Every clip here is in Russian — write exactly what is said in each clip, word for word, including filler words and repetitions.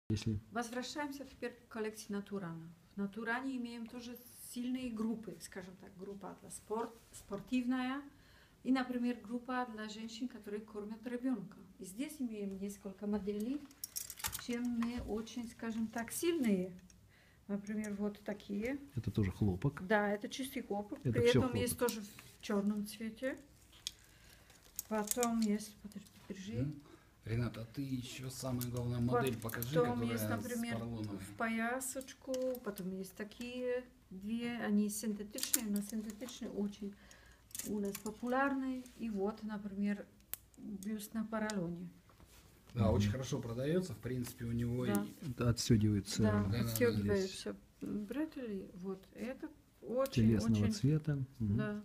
Если... Возвращаемся теперь к коллекции Натурана. В Натуране имеем тоже сильные группы, скажем так, группа для спорт, спортивная и, например, группа для женщин, которые кормят ребенка. И здесь имеем несколько моделей, чем мы очень, скажем так, сильные. Например, вот такие. Это тоже хлопок. Да, это чистый хлопок. Это При этом хлопок. есть тоже в черном цвете. Потом есть, подожди, держи. Mm. Рената, а ты еще самая главная модель покажи, Потом которая есть, например, с поролоновой. в поясочку, потом есть такие две, они синтетичные, но синтетичные очень у нас популярные. И вот, например, бюст на поролоне. Да, Mm-hmm. очень хорошо продается, в принципе, у него Да. и... Это отстегивается. Да, да, отстегивается бретели. Вот, это очень, Телесного очень, цвета. Угу. да.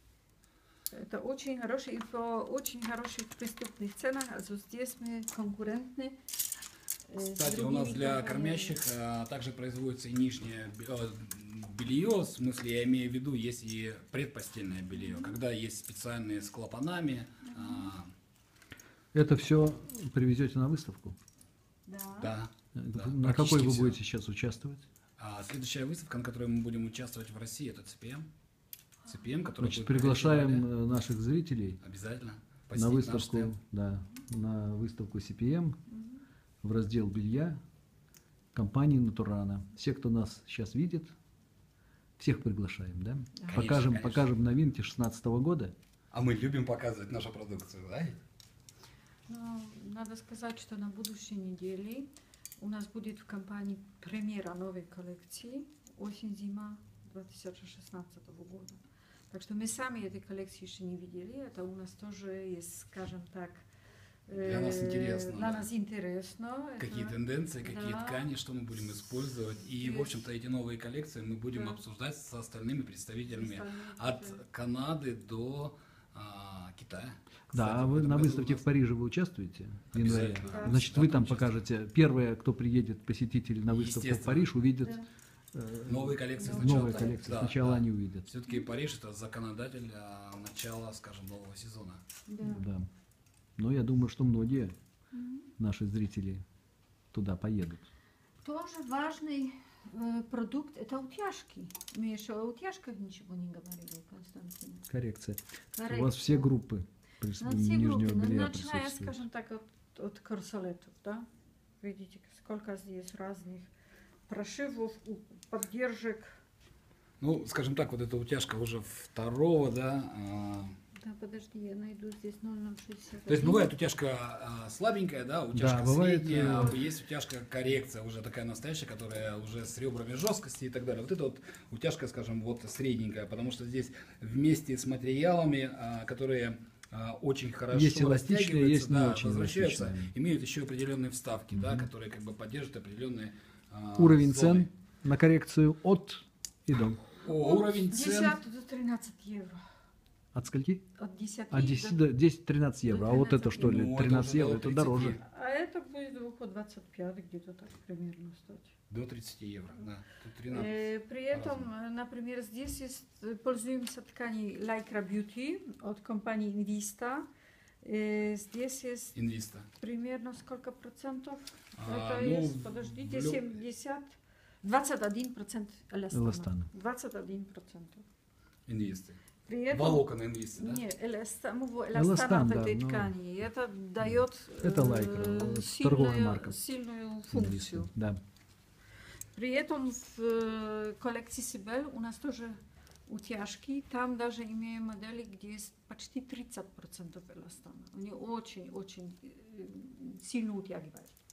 Это очень хороший и по очень хороших преступных ценах. Also здесь мы конкурентны. Кстати, у нас для кормящих а, также производится и нижнее белье, в смысле, я имею в виду, есть и предпостельное белье, mm-hmm. когда есть специальные с клапанами. Mm-hmm. А... Это все привезете на выставку? Да. Да. да. На какой вы все. будете сейчас участвовать? А, следующая выставка, на которой мы будем участвовать в России, это си пи эм. си пи эм, который Значит, будет приглашаем наших зрителей обязательно на выставку, да, на выставку си пи эм mm-hmm. в раздел белья компании Натурана. Все, кто нас сейчас видит, всех приглашаем, да? Конечно, покажем, конечно. покажем новинки шестнадцатого года. А мы любим показывать нашу продукцию, да? Ну, надо сказать, что на будущей неделе у нас будет в компании премьера новой коллекции осень-зима две тысячи шестнадцатого года. Так что мы сами этой коллекции еще не видели. Это у нас тоже есть, скажем так, для нас интересно. Для да. нас интересно. Какие это... тенденции, какие да. ткани, что мы будем использовать. И, есть. в общем-то, эти новые коллекции мы будем да. обсуждать с остальными представителями. От да. Канады до а, Китая. Да, Кстати, а вы на выставке нас... в Париже вы участвуете? В январе. Да. Значит, да, вы там участвуем. покажете. Первые, кто приедет, посетители на выставку в Париж, увидят. Да. Новые коллекции новые сначала. Новые коллекции да, сначала да. они увидят. Все-таки Париж это законодатель а, начала, скажем, нового сезона. Да. да. Но я думаю, что многие mm-hmm. наши зрители туда поедут. Тоже важный э, продукт это утяжки. Мы еще о утяжках ничего не говорили, Константин. Коррекция. Коррекция. У вас все группы все нижнего группы, белья начиная, присутствуют. скажем так, от, от корсалетов, да? Видите, сколько здесь разных прошивов, поддержек. Ну, скажем так, вот эта утяжка уже второго, да. А... Да, подожди, я найду здесь ноль ноль шестьдесят. То есть бывает утяжка а, слабенькая, да, утяжка да, средняя, бывает, а есть утяжка коррекция, уже такая настоящая, которая уже с ребрами жесткости и так далее. Вот это вот утяжка, скажем, вот средненькая, потому что здесь вместе с материалами, а, которые а, очень хорошо есть эластичные, есть да, не очень возвращаются, эластичные. Имеют еще определенные вставки, угу. да, которые как бы поддерживают определенные а, уровень зоны. цен на коррекцию от и до. О, от уровень цен. десять до тринадцати евро. От скольки? От десяти От десяти до десять-тринадцать евро. А вот это что ли? Ну, тринадцать это евро, это дороже. А это будет до двадцати пяти где-то так примерно стоить. До тридцати евро, да. Тут тринадцать. Э, при этом, разных. например, здесь есть, пользуемся тканью Lycra Beauty от компании Invista. Э, здесь есть Инвиста. примерно сколько процентов? А, это ну, есть, подождите, в... семьдесят, двадцать один процент эластана. эластана. двадцать один процент. Инвисты. При этом, волокон инвисты, да? Нет, эластан, Эластан, эластан да, этой но... ткани. Это дает это э, лайкра, сильную, торговая марка. сильную функцию. Инвисты, да. При этом в э, коллекции Сибель у нас тоже утяжки. Там даже имеем модели, где есть почти тридцать процентов эластана. Они очень-очень э, сильно утягивают.